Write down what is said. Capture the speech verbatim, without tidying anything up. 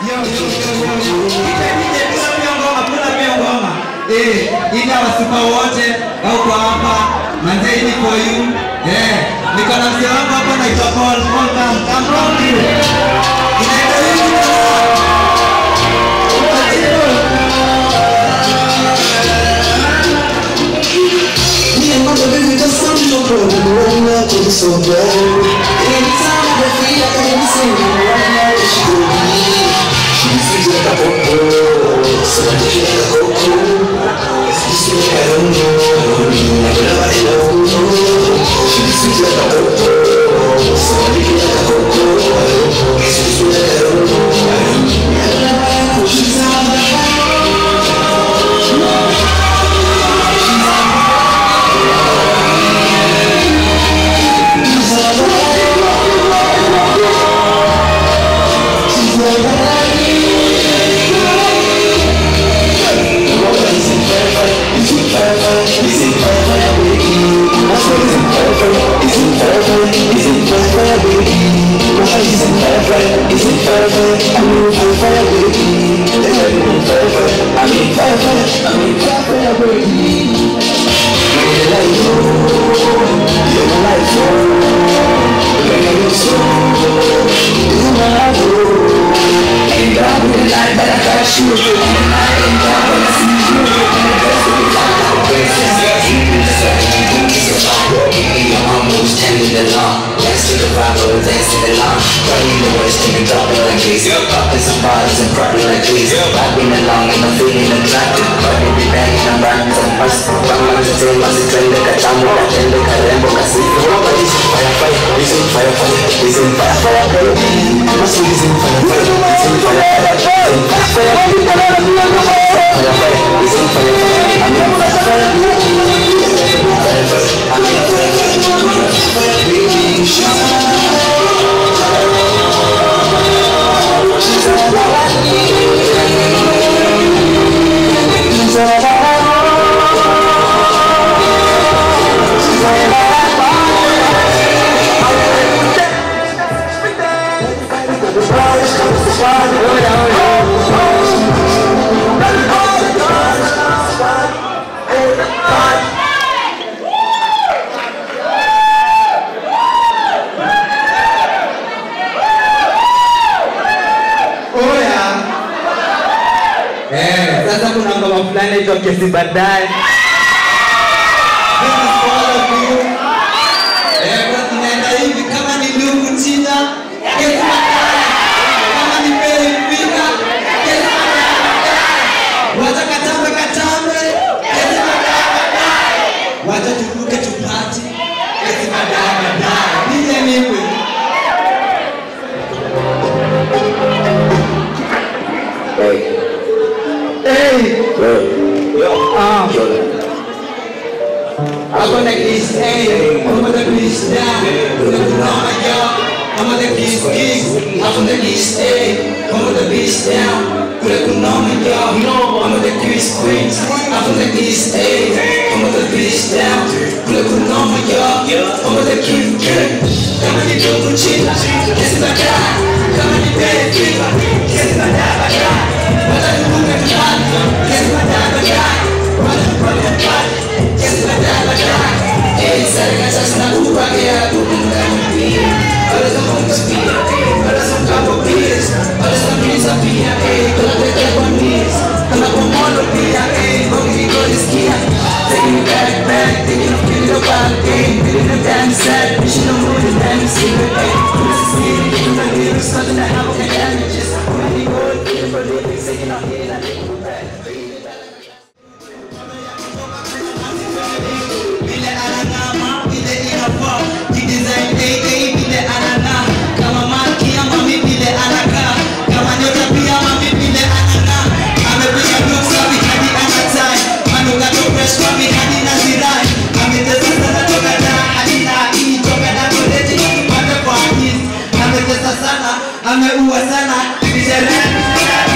Yo, yo, yo, yo. Ite, ite, kuna miongoma, kuna miongoma. Eh, ina wasupa wote, au kwa hapa, manze ini for you. Eh, niko na mzee wangu hapa naitwa Paul, Paul come, come round here. Inaenda hivi. Me and my baby just something to go and run out to the so bad. Anytime I feel like I can sing right now, it's you. She's like a bobo, so I just like a coco. It's just like I don't know, I don't know, nobody knows. She's like a bobo, so I just like a coco. It's just like I don't know, I don't know. She's on the kesi baadaye. Eh, kwa tunaenda hivi kama ni ndugu china, kesi baadaye. Kama ni pele mpika, kesi baadaye. Wacha katambe katambe, kesi baadaye. Wacha tukuke tupati, kesi baadaye baadaye. Nije niwe. Hey. Hey. Ah. I'm gonna kiss A, I'm gonna kiss down, I'm gonna yo, I'm gonna kiss kiss, I'm gonna kiss A, I'm gonna kiss down, I'm gonna yo, I'm gonna kiss queens, I'm gonna kiss A, I'm gonna kiss down, I'm gonna yo, I'm gonna kiss kiss. Come on, you do chilla, kiss my guy, come on, you pay fever, kiss my dad, what are you moving on? Kiss my dad, what are you putting on? Kiss my dad, hey, sarga chasna uva gaya, tukunda mupia. Para sa mong kaspia, para sa kapopis, para sa pisa pia, hey, kala te te panis, kala ko mono pia, hey, bongi ko diskia. Taking it back, back, taking it, feeling the wild game, feeling the damn sad, wishing the moon is damn secret, hey. This is me, getting my lyrics, something that have okay damages. When you go, feeling for living, singing out here, I think we're back. Ameua sana,